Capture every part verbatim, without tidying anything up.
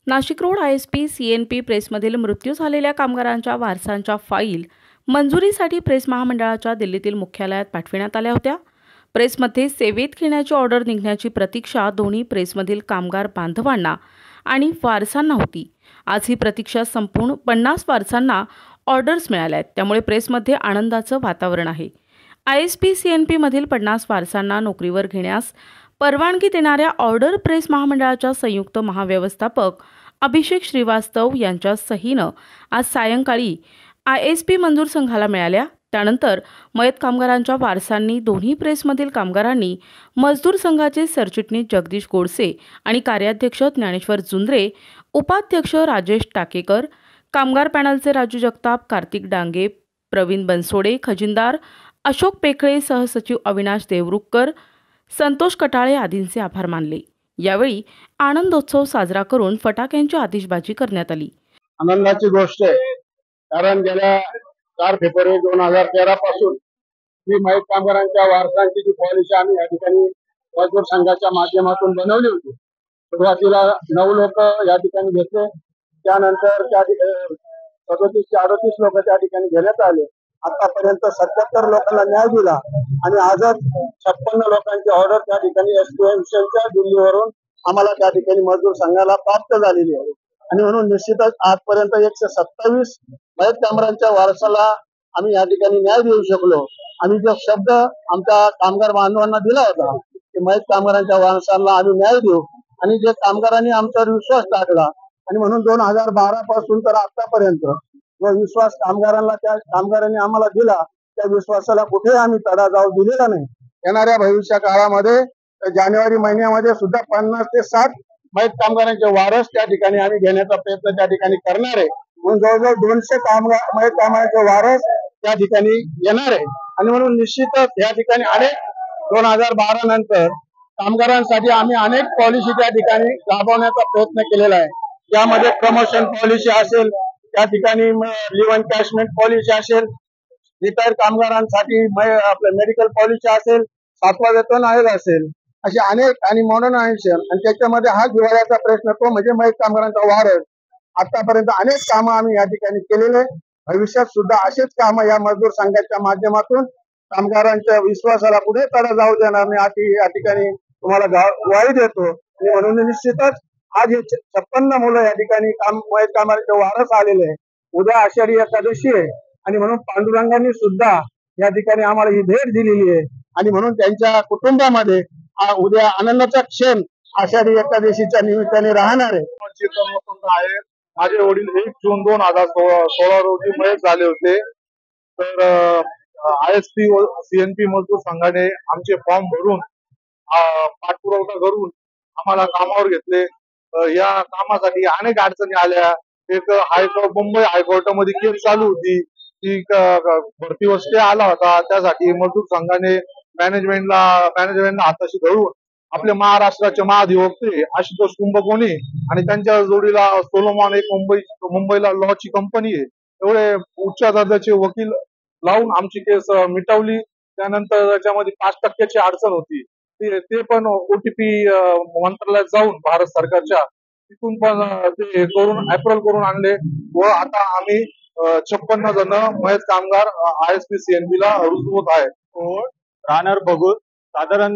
Nashik road I S P C N P प्रेसमधील मृत्यू झालेल्या कामगारांच्या वारसांच्या फाईल मंजुरीसाठी प्रेस महामंडळाच्या दिल्लीतील मुख्यालयात पाठविण्यात आल्या होत्या। प्रेसमध्ये सेवेत घेण्याची ऑर्डर निघण्याची प्रतीक्षा दोन्ही प्रेसमधील कामगार बांधवांना आणि वारसांना होती। आज ही प्रतीक्षा संपून पन्नास वारसांना ऑर्डर्स मिळाल्या आहेत, त्यामुळे प्रेसमध्ये आनंदाचं वातावरण आहे। I S P C N P मधील पन्नास वारसांना नोकरीवर घेण्यास परवानगी देणाऱ्या ऑर्डर प्रेस महामंडळाच्या संयुक्त महाव्यवस्थापक अभिषेक श्रीवास्तव यांच्या सहीनं आज सायंकाळी आय एस पी मंजूर संघाला मिळाल्या। त्यानंतर मयत कामगारांच्या वारसांनी दोन्ही प्रेसमधील कामगारांनी मजदूर संघाचे सरचिटणीस जगदीश गोडसे आणि कार्याध्यक्ष ज्ञानेश्वर जुंद्रे, उपाध्यक्ष राजेश टाकेकर, कामगार पॅनलचे राजू जगताप, कार्तिक डांगे, प्रवीण बनसोडे, खजिनदार अशोक पेखळे, सहसचिव अविनाश देवरुखकर, संतोष कटाळे आदींचे आभार मानले। यावेळी आनंदोत्सव साजरा करून फटाक्यांची आतिषबाजी करण्यात आली। आनंदाची गोष्ट आहे, कारण गेल्या चार फेब्रुवारी दोन हजार तेरा पासून ही मयत कामगारांच्या वारसांची जी पॉलिसी आम्ही या ठिकाणी मजदूर संघाच्या माध्यमातून बनवली होती। सुरुवातीला नऊ लोक या ठिकाणी घेतले, त्यानंतर त्या सदोतीस ते अडतीस लोक त्या ठिकाणी घेण्यात आले। आतापर्यंत सत्याहत्तर लोकांना न्याय दिला आणि आजच छप्पन्न लोकांची ऑर्डर त्या ठिकाणी एस पी एम च्या दिल्लीवरून आम्हाला त्या ठिकाणी मजदूर संघाला प्राप्त झालेली आहे। आणि म्हणून निश्चितच आजपर्यंत एकशे सत्तावीस मयत कामगारांच्या वारसाला आम्ही या ठिकाणी न्याय देऊ शकलो। आम्ही जो शब्द आमच्या कामगार बांधवांना दिला होता की मयत कामगारांच्या वारसाला आम्ही न्याय देऊ, आणि जे कामगारांनी आमच्यावर विश्वास टाकला आणि म्हणून दोन हजार बारा पासून तर आतापर्यंत जो विश्वास कामगारांना त्या कामगारांनी आम्हाला दिला, त्या विश्वासाला कुठे आम्ही तडा जाऊ दिलेला नाही। येणाऱ्या भविष्य काळामध्ये जानेवारी महिन्यामध्ये सुद्धा पन्नास ते साठ मयत कामगारांचे वारस त्या ठिकाणी आम्ही घेण्याचा प्रयत्न त्या ठिकाणी करणार आहे। म्हणून जवळजवळ दोनशे कामगार मयत कामगारांचे वारस त्या ठिकाणी येणार आहे। आणि म्हणून निश्चितच या ठिकाणी अनेक दोन हजार बारा नंतर कामगारांसाठी आम्ही अनेक पॉलिसी त्या ठिकाणी राबवण्याचा प्रयत्न केलेला आहे। यामध्ये प्रमोशन पॉलिसी असेल, त्या ठिकाणी लिव्ह एनकॅशमेंट पॉलिसी असेल, रिटायर कामगारांसाठी आपलं मेडिकल पॉलिसी असेल, सातवा वेतन आयोग असेल, असे अनेक आणि मॉडर्नायझेशन, आणि त्याच्यामध्ये हा जिव्हाळ्याचा प्रश्न तो म्हणजे मयत कामगारांचा वारस। आतापर्यंत अनेक कामं आम्ही या ठिकाणी केलेले, भविष्यात सुद्धा असेच कामं या मजदूर संघाच्या माध्यमातून कामगारांच्या विश्वासाला पुढे तडा जाऊ देणार नाही या ठिकाणी तुम्हाला ग्वाही देतो। आणि म्हणून निश्चितच आज हे छप्पन्न मुलं या ठिकाणी काम मयत कामगारांचे वारस आलेले आहे। उद्या आषाढी एकादशी आहे आणि म्हणून पांडुरंगांनी सुद्धा या ठिकाणी आम्हाला ही भेट दिलेली आहे, आणि म्हणून त्यांच्या कुटुंबामध्ये उद्या आनंदाचा क्षण आषाढी एकादशीच्या निमित्ताने राहणार आहे। माझे वडील एक जून दोन हजार सोळा रोजी मयत झाले होते। तर आय एस पी सीएनपी मजदूर संघाने आमचे फॉर्म भरून पाठपुरावा करून आम्हाला कामावर घेतले। या कामासाठी अनेक अडचणी आल्या। एक हायकोर्ट मुंबई हायकोर्टामध्ये केस चालू होती, ती भरतीवर स्टे आला होता। त्यासाठी मजदूर संघाने मॅनेजमेंटला मॅनेजमेंटला हाताशी धरून आपले महाराष्ट्राचे महाधिवक्ते आशुतोष कुंभकोणी आणि त्यांच्या जोडीला सोलोमॉन एक मुंबई मुंबईला लॉची कंपनी आहे, एवढे उच्च दर्जाचे वकील लावून आमची केस मिटवली। त्यानंतर त्याच्यामध्ये पाच टक्क्याची अडचण होती, ते पण ओटीपी मंत्रालयात जाऊन भारत सरकारच्या तिथून पण ते करून अप्रूव्हल करून आणले व आता आम्ही छप्पन्न जण मयत कामगार आय एस पी सीएनबी ला रुजू होत आहे। राहणार बघून साधारण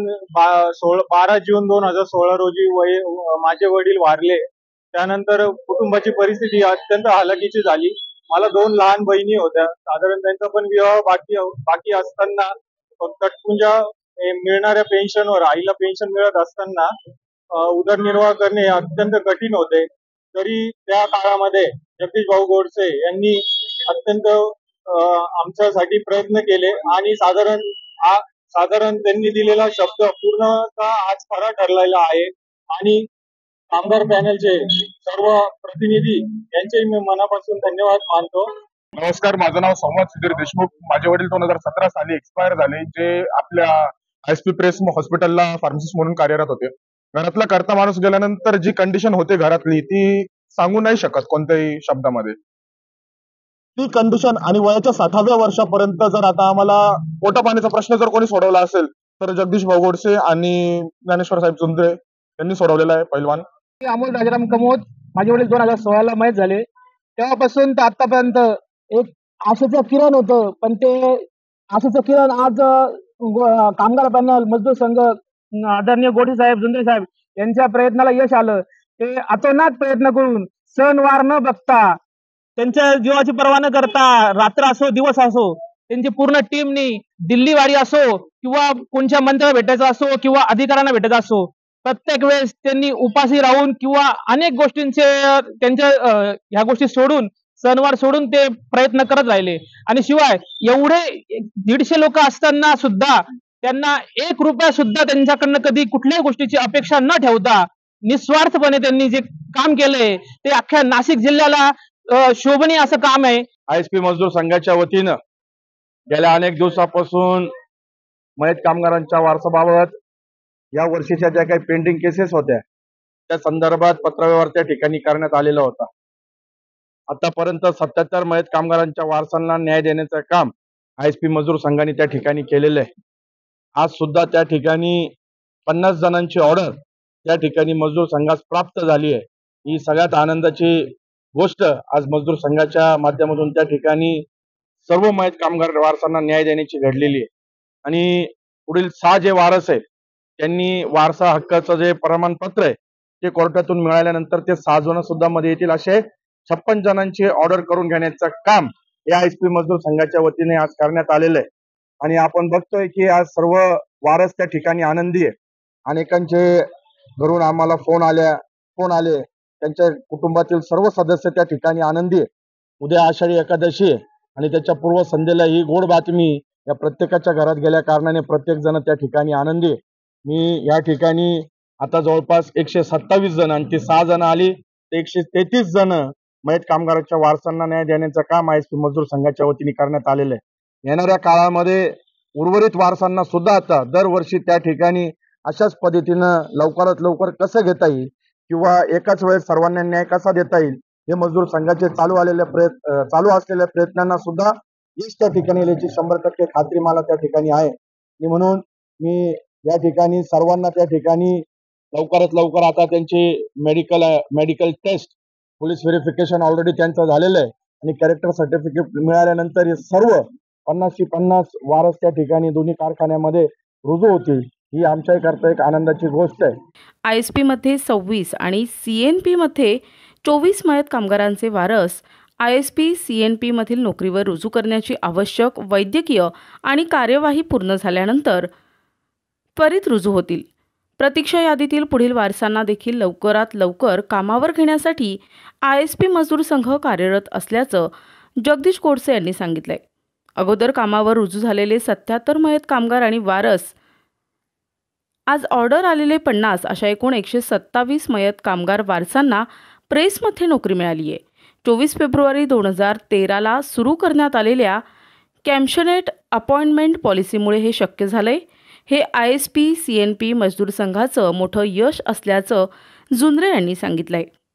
बारा जून दोन हजार सोळा रोजी वय माझे वडील वारले। त्यानंतर कुटुंबाची परिस्थिती अत्यंत हालाकीची झाली। मला दोन लहान बहिणी होत्या, साधारण त्यांचा पण विवाह बाकी बाकी असताना तटपुंजा मिळणाऱ्या पेन्शनवर आईला पेन्शन मिळत असताना उदरनिर्वाह करणे अत्यंत कठीण होते। तरी त्या काळामध्ये जगदीश भाऊ गोडसे यांनी अत्यंत आमच्यासाठी प्रयत्न केले आणि साधारण साधारण त्यांनी दिलेला शब्द पूर्णतः आज खरा ठरलेला आहे। आणि कामगार पॅनलचे सर्व प्रतिनिधी यांचे मी मनापासून धन्यवाद मानतो। नमस्कार, माझं नाव संवाद सुधीर देशमुख। माझे वडील दोन हजार सतरा साली एक्सपायर झाले, जे आपल्या आय एस पी प्रेस हॉस्पिटलला फार्मसिस्ट म्हणून कार्यरत होते। घरातला करता माणूस गेल्यानंतर जी कंडिशन होते घरातली, ती सांगू नाही शकत कोणत्याही शब्दामध्ये। ती कंडिशन आणि वयाच्या साठाव्या वर्षापर्यंत जर आता आम्हाला पोटा पाण्याचा प्रश्न जर कोणी सोडवला असेल तर जगदीश भाऊ गोडसे आणि ज्ञानेश्वर साहेब जुंद्रे यांनी सोडवलेला आहे। पैलवान अमोल राजाराम कमोद, माझे वडील दोन हजार सोळाला मयत झाले. तेव्हापासून तर आतापर्यंत एक आशेचं किरण होतं, पण ते आशेचं किरण आज गो- कामगार पॅनल मजदूर संघ आदरणीय गोठी साहेब, जुंदे साहेब यांच्या प्रयत्नाला यश आलं. ते अतोनात प्रयत्न करून सणवार न बघता, त्यांच्या जीवाची पर्वा न करता, रात्र असो दिवस असो, त्यांची पूर्ण टीमनी दिल्ली वारी असो किंवा कोणत्या मंत्र्याला भेटायचं असो किंवा अधिकाऱ्यांना भेटायचं असो, प्रत्येक वेळेस त्यांनी उपाशी राहून किंवा अनेक गोष्टींचे त्यांच्या अं, ह्या गोष्टी सोडून, सणवार सोडून ते प्रयत्न करत राहिले. आणि शिवाय एवढे दीडशे लोक असताना सुद्धा त्यांना एक रुपया सुद्धा त्यांच्याकडनं कधी कुठल्याही गोष्टीची अपेक्षा न ठेवता निस्वार्थपणे त्यांनी जे काम केलंय ते अख्ख्या नाशिक जिल्ह्याला अं, शोभनीय असं काम आहे. आयएसपी मजदूर संघाच्या वतीनं गेल्या अनेक दिवसापासून मयत कामगारांच्या वारसाबाबत या वर्षीच्या ज्या काही पेंडिंग केसेस होत्या त्या संदर्भात पत्रव्यवहार त्या ठिकाणी करण्यात आलेला होता. आतापर्यंत सत्याहत्तर मयत कामगारांच्या वारसांना न्याय देण्याचं काम आयएसपी मजदूर संघाने त्या ठिकाणी केलेलं आहे. आज सुद्धा त्या ठिकाणी पन्नास जणांची ऑर्डर त्या ठिकाणी मजदूर संघास प्राप्त झाली आहे. ही सगळ्यात आनंदाची गोष्ट आज मजदूर संघाच्या माध्यमातून त्या ठिकाणी सर्व मयत कामगार वारसांना न्याय देण्याची घडलेली आहे. आणि पुढील सहा जे वारस आहेत त्यांनी वारसा हक्काचं जे प्रमाणपत्र आहे ते कोर्टातून मिळाल्यानंतर ते सहा जण सुद्धा मध्ये येतील असे छप्पन जणांची ऑर्डर करून घेण्याचं काम या एसपी मजदूर संघाच्या वतीने आज करण्यात आलेलं आहे. आणि आपण बघतोय की आज सर्व वारस त्या ठिकाणी आनंदी आहे. अनेकांचे घरून आम्हाला फोन आल्या फोन आले त्यांच्या कुटुंबातील सर्व सदस्य त्या ठिकाणी आनंदी आहे. उद्या आषाढी एकादशी आहे आणि त्याच्या पूर्वसंध्येला ही गोड बातमी या प्रत्येकाच्या घरात गेल्या कारणाने प्रत्येक जण त्या ठिकाणी आनंदी आहे. मी या ठिकाणी आता जवळपास एकशे सत्तावीस जण आणि ती सहा जण आली ते एकशे तेहतीस जण मयत कामगारांच्या वारसांना न्याय देण्याचं काम आयएसपी मजदूर संघाच्या वतीने करण्यात आलेलं आहे. येणाऱ्या काळामध्ये उर्वरित वारसांना सुद्धा आता दरवर्षी त्या ठिकाणी अशाच पद्धतीनं लवकरात लवकर कसं घेता येईल किंवा एकाच वेळेस सर्वांना न्याय कसा देता येईल हे मजदूर संघाचे चालू आलेल्या प्रयत्न चालू असलेल्या प्रयत्नांना सुद्धा यश त्या ठिकाणी याची शंभर टक्के खात्री मला त्या ठिकाणी आहे. आणि म्हणून मी या ठिकाणी सर्वांना त्या ठिकाणी लवकरात लवकर आता त्यांची medical medical test police verification already त्यांचं झालेलं आहे आणि कॅरेक्टर सर्टिफिकेट मिळाल्यानंतर हे सर्व पन्नासशे पन्नास वारस त्या ठिकाणी दोन्ही कारखान्यामध्ये रुजू होतील. ही आमच्याकरता एक आनंदाची गोष्ट आहे. आय एस पीमध्ये सव्वीस आणि सी एन पीमध्ये चोवीस मयत कामगारांचे वारस I S P C N पीमधील नोकरीवर रुजू करण्याची आवश्यक वैद्यकीय आणि कार्यवाही पूर्ण झाल्यानंतर त्वरित रुजू होतील. प्रतीक्षा यादीतील पुढील वारसांना देखील लवकरात लवकर कामावर घेण्यासाठी आय एस पी मजदूर संघ कार्यरत असल्याचं जगदीश कोडसे यांनी सांगितलंय. अगोदर कामावर रुजू झालेले सत्याहत्तर मयत कामगार आणि वारस, आज ऑर्डर आलेले पन्नास अशा एकूण एकशे सत्तावीस मयत कामगार वारसांना प्रेसमध्ये नोकरी मिळाली आहे. चोवीस फेब्रुवारी दोन हजार तेराला सुरू करण्यात आलेल्या कॅम्शनेट अपॉइंटमेंट पॉलिसीमुळे हे शक्य झालंय. हे I S P C N P मजदूर संघाचं मोठं यश असल्याचं जुंद्रे यांनी सांगितलंय.